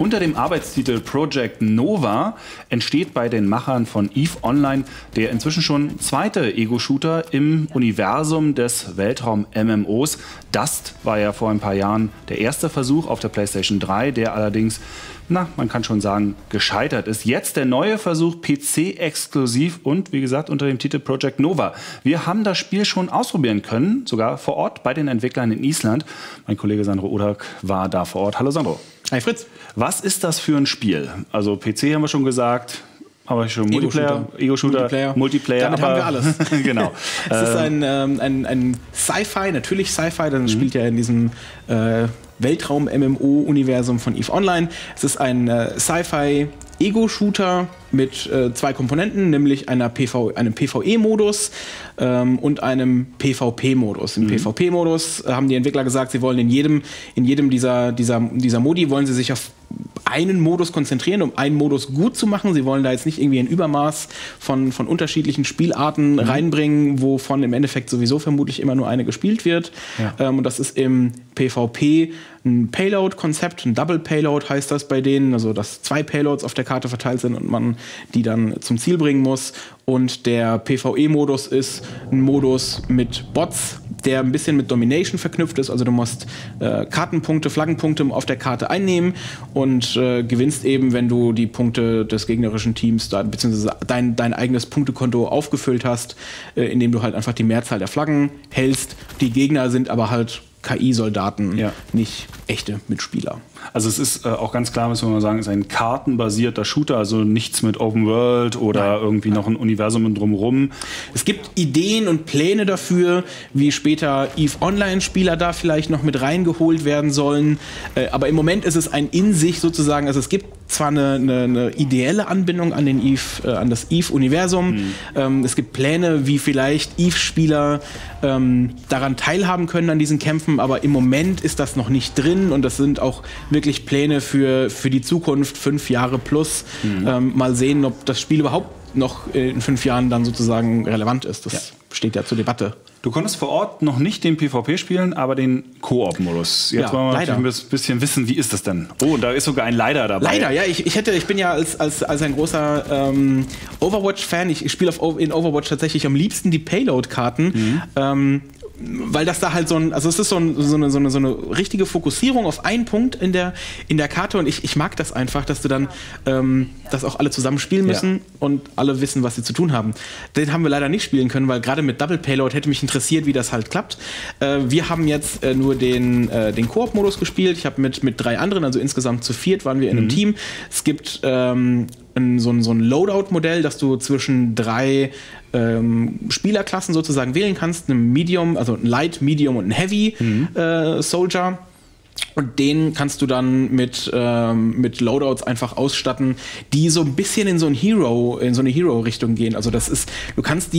Unter dem Arbeitstitel Project Nova entsteht bei den Machern von EVE Online der inzwischen schon zweite Ego-Shooter im Universum des Weltraum-MMOs. Dust war ja vor ein paar Jahren der erste Versuch auf der PlayStation 3, der allerdings, man kann schon sagen, gescheitert ist. Jetzt der neue Versuch, PC-exklusiv und, wie gesagt, unter dem Titel Project Nova. Wir haben das Spiel schon ausprobieren können, sogar vor Ort bei den Entwicklern in Island. Mein Kollege Sandro Odak war da vor Ort. Hallo Sandro. Hi Fritz. Was ist das für ein Spiel? Also PC haben wir schon gesagt, aber schon Multiplayer, Ego-Shooter, Multiplayer. Damit haben wir alles. Genau. Es ist ein Sci-Fi, natürlich Sci-Fi, dann spielt ja in diesem Weltraum-MMO-Universum von EVE Online. Es ist ein Sci-Fi-Ego-Shooter mit zwei Komponenten, nämlich einem PvE-Modus und einem PvP-Modus. Im PvP-Modus haben die Entwickler gesagt, sie wollen in jedem dieser Modi wollen sie sich auf einen Modus konzentrieren, um einen Modus gut zu machen. Sie wollen da jetzt nicht irgendwie ein Übermaß von unterschiedlichen Spielarten reinbringen, wovon im Endeffekt sowieso vermutlich immer nur eine gespielt wird. Ja. Und das ist im PvP ein Payload-Konzept, ein Double Payload heißt das bei denen, also dass zwei Payloads auf der Karte verteilt sind und man die dann zum Ziel bringen muss. Und der PvE-Modus ist ein Modus mit Bots, der ein bisschen mit Domination verknüpft ist. Also du musst Kartenpunkte, Flaggenpunkte auf der Karte einnehmen und gewinnst eben, wenn du die Punkte des gegnerischen Teams, beziehungsweise dein eigenes Punktekonto aufgefüllt hast, indem du halt einfach die Mehrzahl der Flaggen hältst. Die Gegner sind aber halt KI-Soldaten, nicht echte Mitspieler. Also es ist auch ganz klar, müssen wir mal sagen, es ist ein kartenbasierter Shooter, also nichts mit Open World oder irgendwie noch ein Universum drumherum. Es gibt Ideen und Pläne dafür, wie später EVE Online-Spieler da vielleicht noch mit reingeholt werden sollen. Aber im Moment ist es ein in sich sozusagen, also es gibt zwar eine ideelle Anbindung an das EVE-Universum. Es gibt Pläne, wie vielleicht EVE-Spieler daran teilhaben können an diesen Kämpfen, aber im Moment ist das noch nicht drin und das sind auch wirklich Pläne für die Zukunft, 5 Jahre plus. Mal sehen, ob das Spiel überhaupt noch in 5 Jahren dann sozusagen relevant ist. Das steht ja zur Debatte. Du konntest vor Ort noch nicht den PvP spielen, aber den Koop-Modus. Jetzt wollen wir natürlich ein bisschen wissen, wie ist das denn? Oh, da ist sogar ein Leider dabei. Leider, ja. Ich bin ja als ein großer Overwatch-Fan. Ich spiele in Overwatch tatsächlich am liebsten die Payload-Karten. Weil das da halt es ist so eine richtige Fokussierung auf einen Punkt in der Karte und ich mag das einfach, dass du dann dass auch alle zusammen spielen müssen und alle wissen, was sie zu tun haben. Den haben wir leider nicht spielen können, weil gerade mit Double Payload hätte mich interessiert, wie das halt klappt. Wir haben jetzt nur den Koop-Modus gespielt. Ich habe mit 3 anderen, also insgesamt zu 4 waren wir in einem Team. Es gibt so ein Loadout-Modell, dass du zwischen 3 Spielerklassen sozusagen wählen kannst, ein Medium, also ein Light, Medium und ein Heavy Soldier. Und den kannst du dann mit Loadouts einfach ausstatten, die so ein bisschen in so eine Hero-Richtung gehen. Also das ist, du kannst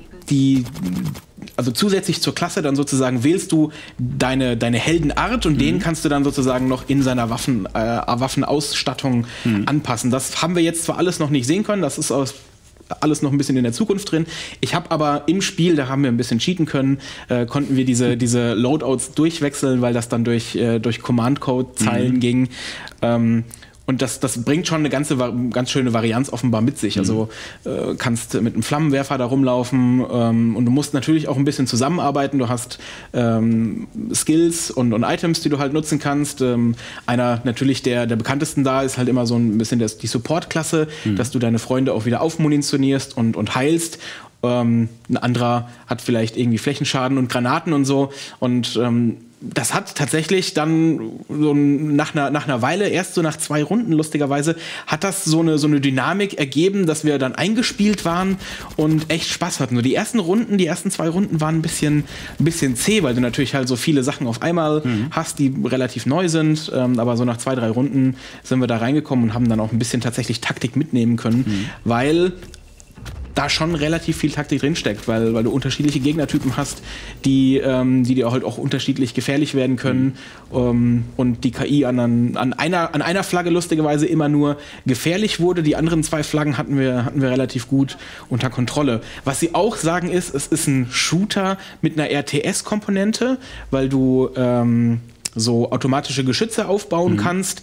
also zusätzlich zur Klasse dann sozusagen wählst du deine Heldenart und den kannst du dann sozusagen noch in seiner Waffenausstattung anpassen. Das haben wir jetzt zwar alles noch nicht sehen können, das ist alles noch ein bisschen in der Zukunft drin. Ich habe aber im Spiel, da haben wir ein bisschen cheaten können, konnten wir diese Loadouts durchwechseln, weil das dann durch Command-Code-Zeilen ging. Und das bringt schon eine ganz schöne Varianz offenbar mit sich. Also kannst mit einem Flammenwerfer da rumlaufen und du musst natürlich auch ein bisschen zusammenarbeiten. Du hast Skills und Items, die du halt nutzen kannst. Einer natürlich der bekanntesten da ist halt immer so ein bisschen die Support-Klasse, dass du deine Freunde auch wieder aufmunitionierst und heilst. Ein anderer hat vielleicht irgendwie Flächenschaden und Granaten und so. Und das hat tatsächlich dann so nach einer Weile, erst so nach 2 Runden lustigerweise, hat das so eine Dynamik ergeben, dass wir dann eingespielt waren und echt Spaß hatten. So die ersten 2 Runden waren ein bisschen zäh, weil du natürlich halt so viele Sachen auf einmal hast, die relativ neu sind. Aber so nach 2, 3 Runden sind wir da reingekommen und haben dann auch ein bisschen tatsächlich Taktik mitnehmen können, weil da schon relativ viel Taktik drinsteckt, weil du unterschiedliche Gegnertypen hast, die dir halt auch unterschiedlich gefährlich werden können und die KI an einer Flagge lustigerweise immer nur gefährlich wurde. Die anderen 2 Flaggen hatten wir relativ gut unter Kontrolle. Was sie auch sagen ist, es ist ein Shooter mit einer RTS-Komponente, weil du so automatische Geschütze aufbauen kannst.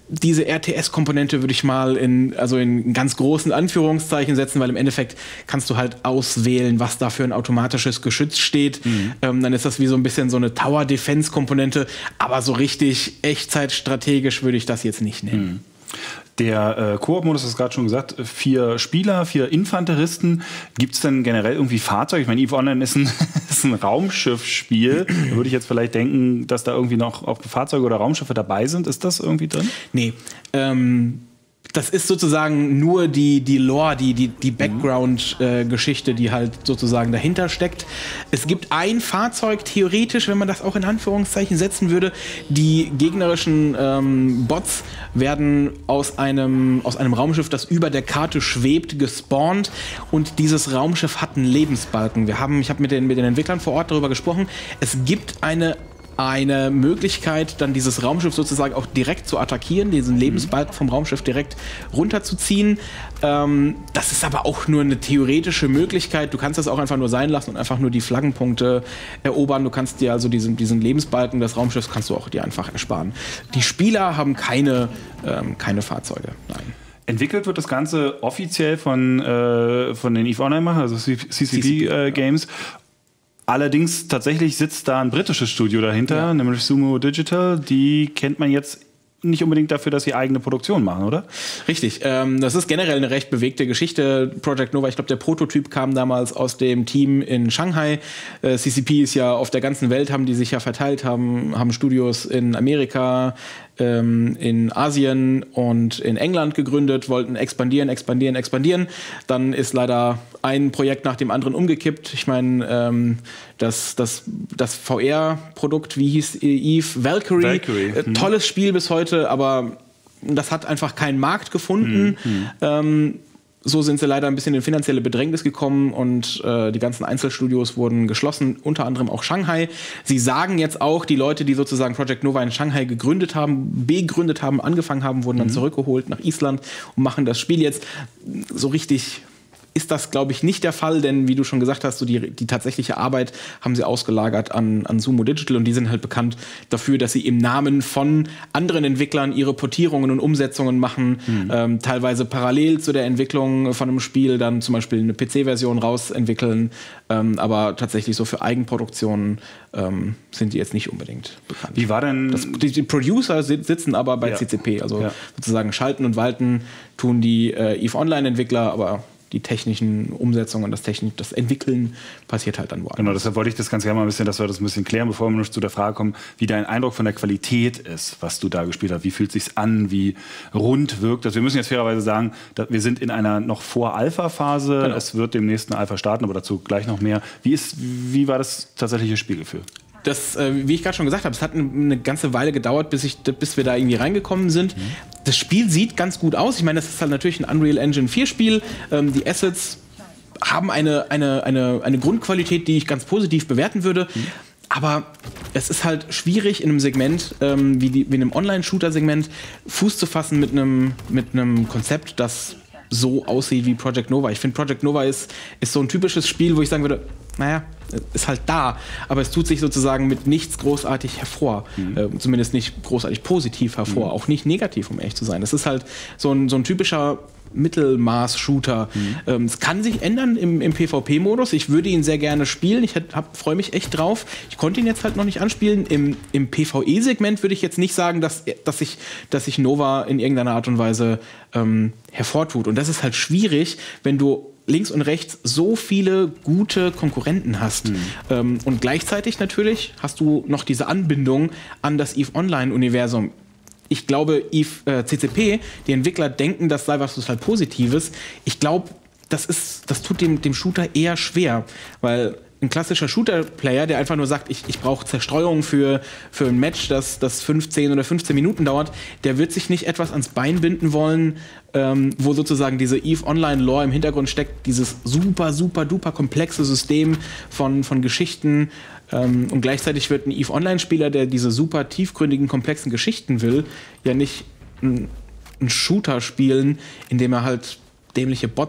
diese RTS-Komponente würde ich mal in ganz großen Anführungszeichen setzen, weil im Endeffekt kannst du halt auswählen, was da für ein automatisches Geschütz steht. Dann ist das wie so ein bisschen so eine Tower-Defense-Komponente, aber so richtig echtzeitstrategisch würde ich das jetzt nicht nennen. Der Koop-Modus, hast du gerade schon gesagt, 4 Spieler, 4 Infanteristen. Gibt es denn generell irgendwie Fahrzeuge? Ich meine, EVE Online ist ein Raumschiffspiel. Da würde ich jetzt vielleicht denken, dass da irgendwie noch auch Fahrzeuge oder Raumschiffe dabei sind. Ist das irgendwie drin? Nee. Das ist sozusagen nur die Lore, die Background-Geschichte, die halt sozusagen dahinter steckt. Es gibt ein Fahrzeug, theoretisch, wenn man das auch in Anführungszeichen setzen würde. Die gegnerischen Bots werden aus einem Raumschiff, das über der Karte schwebt, gespawnt. Und dieses Raumschiff hat einen Lebensbalken. Ich habe mit den Entwicklern vor Ort darüber gesprochen. Es gibt eine Möglichkeit, dann dieses Raumschiff sozusagen auch direkt zu attackieren, diesen Lebensbalken vom Raumschiff direkt runterzuziehen. Das ist aber auch nur eine theoretische Möglichkeit. Du kannst das auch einfach nur sein lassen und einfach nur die Flaggenpunkte erobern. Du kannst dir also diesen Lebensbalken des Raumschiffs kannst du auch dir einfach ersparen. Die Spieler haben keine Fahrzeuge. Nein. Entwickelt wird das Ganze offiziell von den EVE Online-Machern, also CCP Games. Allerdings tatsächlich sitzt da ein britisches Studio dahinter, nämlich Sumo Digital. Die kennt man jetzt nicht unbedingt dafür, dass sie eigene Produktion machen, oder? Richtig. Das ist generell eine recht bewegte Geschichte. Project Nova, ich glaube, der Prototyp kam damals aus dem Team in Shanghai. CCP ist ja auf der ganzen Welt, haben die sich ja verteilt, haben Studios in Amerika, in Asien und in England gegründet, wollten expandieren. Dann ist leider ein Projekt nach dem anderen umgekippt. Ich meine, das VR-Produkt, wie hieß EVE? Valkyrie. Tolles Spiel bis heute, aber das hat einfach keinen Markt gefunden. So sind sie leider ein bisschen in finanzielle Bedrängnis gekommen und die ganzen Einzelstudios wurden geschlossen, unter anderem auch Shanghai. Sie sagen jetzt auch, die Leute, die sozusagen Project Nova in Shanghai begründet haben, angefangen haben, wurden dann zurückgeholt nach Island und machen das Spiel jetzt. So richtig ist das, glaube ich, nicht der Fall, denn wie du schon gesagt hast, so die tatsächliche Arbeit haben sie ausgelagert an Sumo Digital und die sind halt bekannt dafür, dass sie im Namen von anderen Entwicklern ihre Portierungen und Umsetzungen machen, teilweise parallel zu der Entwicklung von einem Spiel dann zum Beispiel eine PC-Version rausentwickeln, aber tatsächlich so für Eigenproduktionen sind die jetzt nicht unbedingt bekannt. Wie war denn... Die Producer sitzen aber bei CCP, also sozusagen schalten und walten tun die EVE Online-Entwickler, aber die technischen Umsetzungen, das Entwickeln passiert halt dann woanders. Genau, deshalb wollte ich das ganz gerne mal dass wir das ein bisschen klären, bevor wir noch zu der Frage kommen, wie dein Eindruck von der Qualität ist, was du da gespielt hast. Wie fühlt es sich an, wie rund wirkt das? Wir müssen jetzt fairerweise sagen, wir sind in einer noch Vor-Alpha-Phase. Genau. Es wird demnächst eine Alpha starten, aber dazu gleich noch mehr. Wie war das tatsächliche Spielgefühl? Wie ich gerade schon gesagt habe, es hat eine ganze Weile gedauert, bis wir da irgendwie reingekommen sind. Das Spiel sieht ganz gut aus. Ich meine, das ist halt natürlich ein Unreal Engine 4 Spiel. Die Assets haben eine Grundqualität, die ich ganz positiv bewerten würde. Aber es ist halt schwierig in einem Segment wie in einem Online-Shooter-Segment Fuß zu fassen mit einem Konzept, das so aussieht wie Project Nova. Ich finde, Project Nova ist so ein typisches Spiel, wo ich sagen würde, naja, ist halt da, aber es tut sich sozusagen mit nichts großartig hervor. Zumindest nicht großartig positiv hervor, auch nicht negativ, um ehrlich zu sein. Das ist halt so ein typischer Mittelmaß-Shooter. Es kann sich ändern im PvP-Modus. Ich würde ihn sehr gerne spielen. Ich freue mich echt drauf. Ich konnte ihn jetzt halt noch nicht anspielen. Im PvE-Segment würde ich jetzt nicht sagen, dass sich Nova in irgendeiner Art und Weise hervortut. Und das ist halt schwierig, wenn du links und rechts so viele gute Konkurrenten hast. Und gleichzeitig natürlich hast du noch diese Anbindung an das EVE Online-Universum. Ich glaube, CCP, die Entwickler denken, das sei was total Positives. Ich glaube, das tut dem Shooter eher schwer, weil ein klassischer Shooter-Player, der einfach nur sagt, ich brauche Zerstreuung für ein Match, das 10 oder 15 Minuten dauert, der wird sich nicht etwas ans Bein binden wollen, wo sozusagen diese EVE Online-Lore im Hintergrund steckt, dieses super, super, duper komplexe System von Geschichten. Und gleichzeitig wird ein EVE Online-Spieler, der diese super tiefgründigen, komplexen Geschichten will, ja nicht einen Shooter spielen, in dem er halt dämliche Bots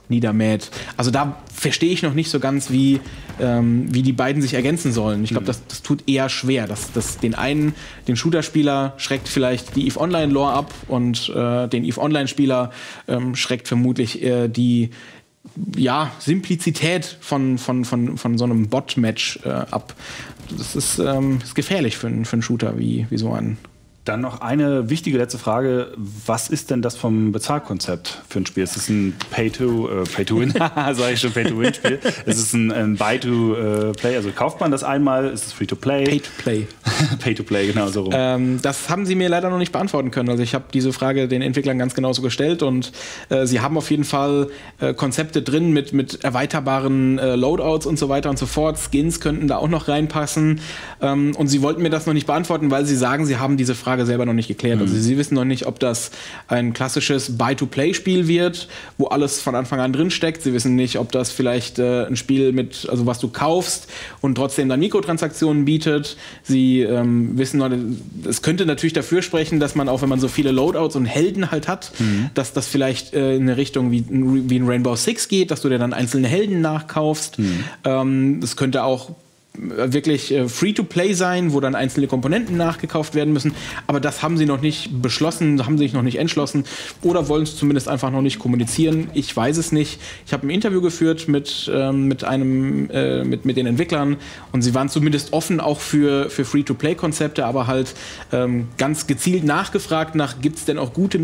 niedermäht. Also da verstehe ich noch nicht so ganz, wie die beiden sich ergänzen sollen. Ich glaube, das tut eher schwer. Den Shooter-Spieler schreckt vielleicht die EVE Online-Lore ab und den EVE Online-Spieler schreckt vermutlich die Simplizität von so einem Bot-Match ab. Das ist gefährlich für einen Shooter wie so einen. Dann noch eine wichtige letzte Frage. Was ist denn das vom Bezahlkonzept für ein Spiel? Ist es ein Pay-to-Win? Sag ich schon, Pay-to-Win-Spiel. Ist es ein Buy-to-Play? Also kauft man das einmal? Ist es Free-to-Play? Pay-to-Play. Pay-to-Play, genau so rum. Das haben sie mir leider noch nicht beantworten können. Also ich habe diese Frage den Entwicklern ganz genauso gestellt und sie haben auf jeden Fall Konzepte drin mit erweiterbaren Loadouts und so weiter und so fort. Skins könnten da auch noch reinpassen. Und sie wollten mir das noch nicht beantworten, weil sie sagen, sie haben diese Frage selber noch nicht geklärt. Also sie wissen noch nicht, ob das ein klassisches Buy-to-Play-Spiel wird, wo alles von Anfang an drin steckt. Sie wissen nicht, ob das vielleicht ein Spiel also was du kaufst und trotzdem dann Mikrotransaktionen bietet. Sie wissen noch, es könnte natürlich dafür sprechen, dass man auch, wenn man so viele Loadouts und Helden halt hat, dass das vielleicht in eine Richtung wie in Rainbow Six geht, dass du dir dann einzelne Helden nachkaufst. Das könnte auch wirklich Free-to-Play sein, wo dann einzelne Komponenten nachgekauft werden müssen. Aber das haben sie noch nicht beschlossen, haben sich noch nicht entschlossen oder wollen es zumindest einfach noch nicht kommunizieren. Ich weiß es nicht. Ich habe ein Interview geführt mit den Entwicklern und sie waren zumindest offen auch für Free-to-Play-Konzepte, aber halt ganz gezielt nachgefragt gibt es denn auch gute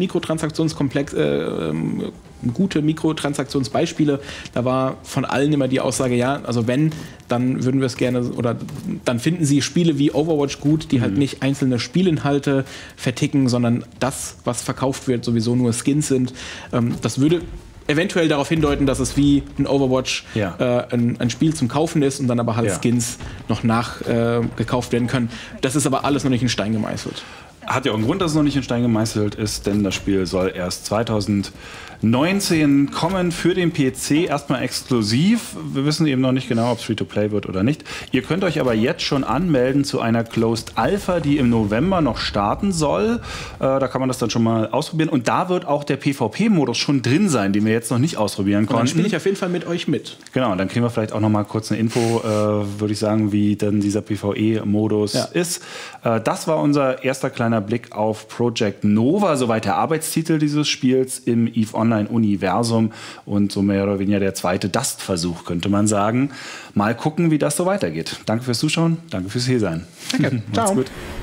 Mikrotransaktionsbeispiele. Da war von allen immer die Aussage, ja, also wenn, dann würden wir es gerne, oder dann finden sie Spiele wie Overwatch gut, die halt nicht einzelne Spielinhalte verticken, sondern das, was verkauft wird, sowieso nur Skins sind. Das würde eventuell darauf hindeuten, dass es wie ein Overwatch ein Spiel zum Kaufen ist und dann aber halt Skins noch nachgekauft werden können. Das ist aber alles noch nicht in Stein gemeißelt. Hat ja auch einen Grund, dass es noch nicht in Stein gemeißelt ist, denn das Spiel soll erst 2019 kommen für den PC, erstmal exklusiv. Wir wissen eben noch nicht genau, ob es Free-to-Play wird oder nicht. Ihr könnt euch aber jetzt schon anmelden zu einer Closed Alpha, die im November noch starten soll. Da kann man das dann schon mal ausprobieren. Und da wird auch der PvP-Modus schon drin sein, den wir jetzt noch nicht ausprobieren konnten. Dann spiele ich auf jeden Fall mit euch mit. Genau, dann kriegen wir vielleicht auch noch mal kurz eine Info, würde ich sagen, wie denn dieser PvE-Modus ist. Das war unser erster kleiner Blick auf Project Nova, soweit der Arbeitstitel dieses Spiels im EVE Online-Universum und so mehr oder weniger der zweite Dust-Versuch, könnte man sagen. Mal gucken, wie das so weitergeht. Danke fürs Zuschauen, danke fürs Hiersein. Danke, ciao. Macht's gut.